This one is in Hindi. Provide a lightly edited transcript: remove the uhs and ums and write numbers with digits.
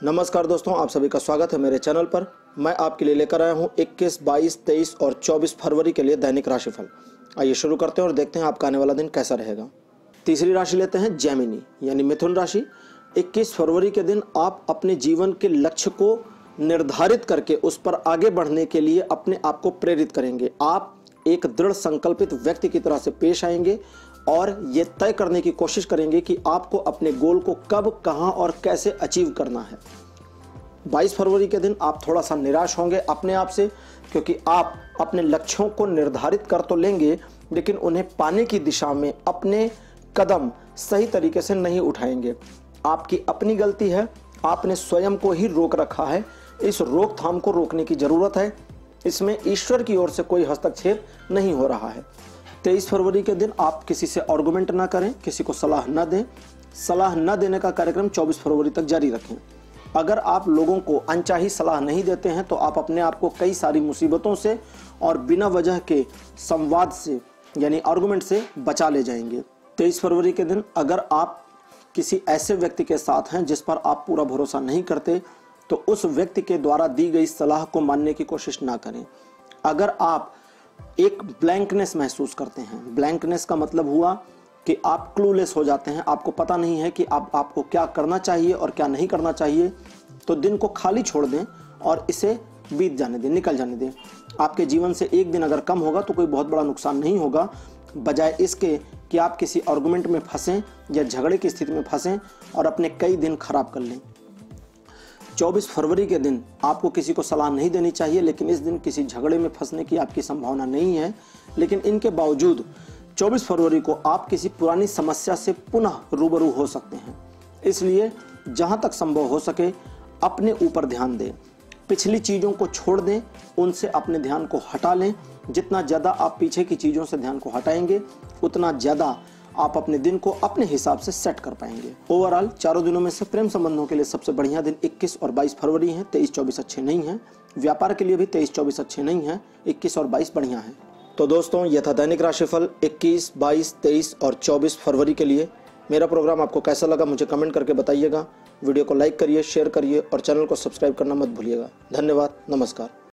नमस्कार दोस्तों, आप सभी का स्वागत है मेरे चैनल पर। मैं आपके लिए लेकर आया हूं 21, 22, 23 और 24 फरवरी के लिए दैनिक राशिफल। आइए शुरू करते हैं और देखते हैं आपका आने वाला दिन कैसा रहेगा। तीसरी राशि लेते हैं जेमिनी यानी मिथुन राशि। 21 फरवरी के दिन आप अपने जीवन के लक्ष्य को निर्धारित करके उस पर आगे बढ़ने के लिए अपने आप को प्रेरित करेंगे। आप एक दृढ़ संकल्पित व्यक्ति की तरह से पेश आएंगे और ये तय करने की कोशिश करेंगे कि आपको अपने गोल को कब, कहां और कैसे अचीव करना है। 22 फरवरी के दिन आप थोड़ा सा निराश होंगे अपने आप से, क्योंकि आप अपने लक्ष्यों को निर्धारित कर तो लेंगे लेकिन उन्हें पाने की दिशा में अपने कदम सही तरीके से नहीं उठाएंगे। आपकी अपनी गलती है, आपने स्वयं को ही रोक रखा है। इस रोकथाम को रोकने की जरूरत है। इसमें ईश्वर की ओर से कोई हस्तक्षेप नहीं हो रहा है। 23 फरवरी के दिन आप किसी से आर्गुमेंट ना करें, किसी को सलाह न दें। सलाह न देने का कार्यक्रम 24 फरवरी तक जारी रखें। अगर आप लोगों को अनचाही सलाह नहीं देते हैं तो आप अपने आप को कई सारी मुसीबतों से और बिना वजह के संवाद से यानी आर्गुमेंट से बचा ले जाएंगे। 23 फरवरी के दिन अगर आप किसी ऐसे व्यक्ति के साथ हैं जिस पर आप पूरा भरोसा नहीं करते तो उस व्यक्ति के द्वारा दी गई सलाह को मानने की कोशिश ना करें। अगर आप एक ब्लैंकनेस महसूस करते हैं, ब्लैंकनेस का मतलब हुआ कि आप क्लूलेस हो जाते हैं, आपको पता नहीं है कि आपको क्या करना चाहिए और क्या नहीं करना चाहिए, तो दिन को खाली छोड़ दें और इसे बीत जाने दें, निकल जाने दें। आपके जीवन से एक दिन अगर कम होगा तो कोई बहुत बड़ा नुकसान नहीं होगा, बजाय इसके कि आप किसी आर्गुमेंट में फंसें या झगड़े की स्थिति में फंसें और अपने कई दिन खराब कर लें। 24 फरवरी के दिन आपको किसी को सलाह नहीं देनी चाहिए, लेकिन इस दिन किसी झगड़े में फंसने की आपकी संभावना नहीं है। लेकिन इनके बावजूद 24 फरवरी को आप किसी पुरानी समस्या से पुनः रूबरू हो सकते हैं। इसलिए जहां तक संभव हो सके अपने ऊपर ध्यान दें, पिछली चीज़ों को छोड़ दें, उनसे अपने ध्यान को हटा लें। जितना ज़्यादा आप पीछे की चीज़ों से ध्यान को हटाएंगे उतना ज़्यादा आप अपने दिन को अपने हिसाब से सेट कर पाएंगे। ओवरऑल चारों दिनों में से प्रेम संबंधों के लिए सबसे बढ़िया दिन 21 और 22 फरवरी हैं। 23-24 अच्छे नहीं हैं। व्यापार के लिए भी 23-24 अच्छे नहीं हैं। 21 और 22 बढ़िया हैं। तो दोस्तों, यह था दैनिक राशिफल 21, 22, 23 और 24 फरवरी के लिए। मेरा प्रोग्राम आपको कैसा लगा मुझे कमेंट करके बताइएगा। वीडियो को लाइक करिए, शेयर करिए और चैनल को सब्सक्राइब करना मत भूलिएगा। धन्यवाद, नमस्कार।